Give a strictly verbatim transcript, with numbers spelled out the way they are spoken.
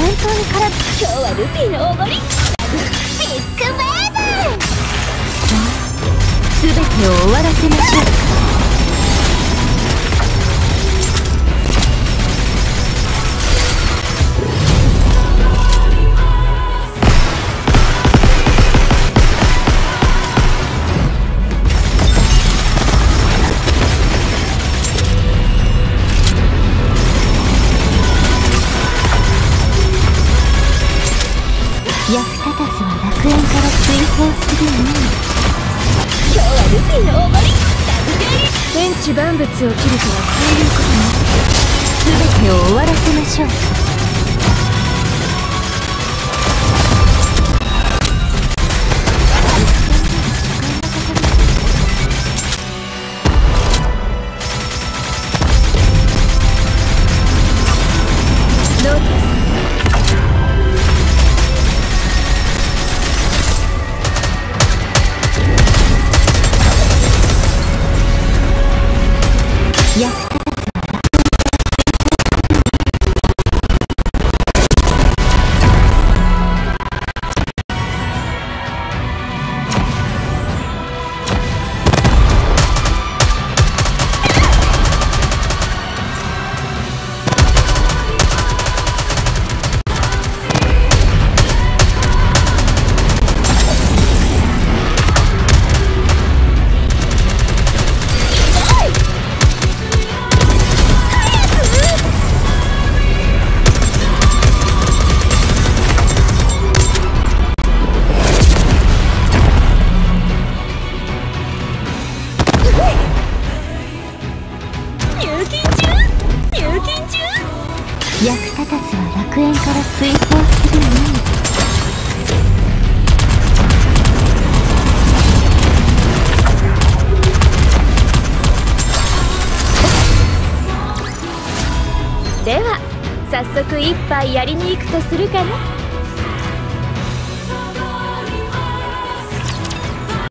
本当に空。今日はルフィのおごり。ビッグウェーブ。全てを終わらせましょう。役立たずは楽園から追放するのみ。今日はルフィのおごり。天地万物を切るとはこういうことね。全てを終わらせましょう。ノートス役立たず役立たずは楽園から追放するのみ。では早速一杯やりに行くとするかな。